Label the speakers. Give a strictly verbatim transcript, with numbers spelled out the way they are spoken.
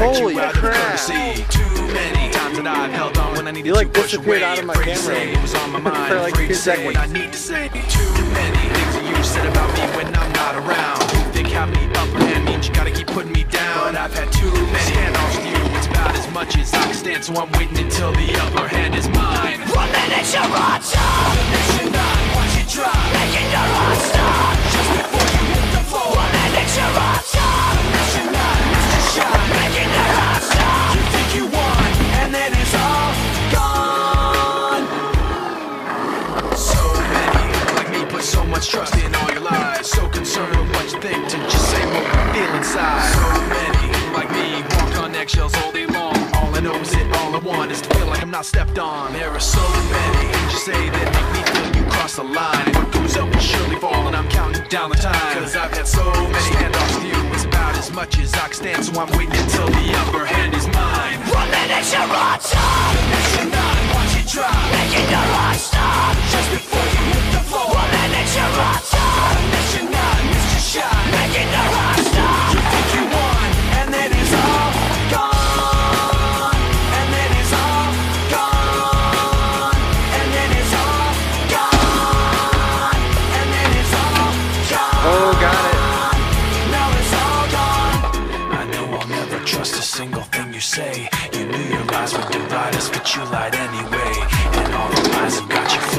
Speaker 1: protect
Speaker 2: Holy
Speaker 1: you out of
Speaker 2: crap.
Speaker 1: courtesy. Too many times that I've held on when I needed
Speaker 2: You like
Speaker 1: to push
Speaker 2: disappeared
Speaker 1: away.
Speaker 2: out of my
Speaker 1: Afraid to
Speaker 2: camera
Speaker 1: say it was on my mind.
Speaker 2: for like
Speaker 1: Afraid
Speaker 2: two
Speaker 1: to say what I
Speaker 2: seconds.
Speaker 1: need to say. Too many things that you said about me when I'm not around. You think having the upper hand means you gotta keep putting me down. But I've had too many handoffs with you. It's about as much as I can stand, so I'm waiting until the upper hand is mine.
Speaker 3: One minute you're on top,
Speaker 1: The next you're not, watch it drop.
Speaker 3: making the wrong stop.
Speaker 1: Just before you hit the floor.
Speaker 3: One minute you're on top,
Speaker 1: The next you're not, Mister Shine.
Speaker 3: making the wrong stop.
Speaker 1: You think you won, and then it's all gone. So many like me put so much trust in all your lies. So concerned with what you think to just say what you feel inside. So many like me walk on eggshells all day long. All I know is it, all I want is to feel like I'm not stepped on. There are so many things you say that make me feel you cross the line. And what goes up will surely fall, and I'm counting down the time. Cause I've had so many handoffs with you. It's about as much as I can stand, so I'm waiting until the upper hand is mine.
Speaker 3: One minute you're on top,
Speaker 1: The next you're not, watch it drop.
Speaker 3: making the wrong stop.
Speaker 1: Just before you hit the floor.
Speaker 3: One minute you're on top,
Speaker 1: The next you're not, Mister Shine.
Speaker 3: making the wrong stop.
Speaker 1: You think you won, and then it's all gone. And then it's all gone. And then it's all gone. And then it's all gone.
Speaker 2: Oh, got it.
Speaker 1: Now it's all gone. I know I'll never trust a single thing you say. You knew your lies would divide us, but you lied anyway. And all the lies have got you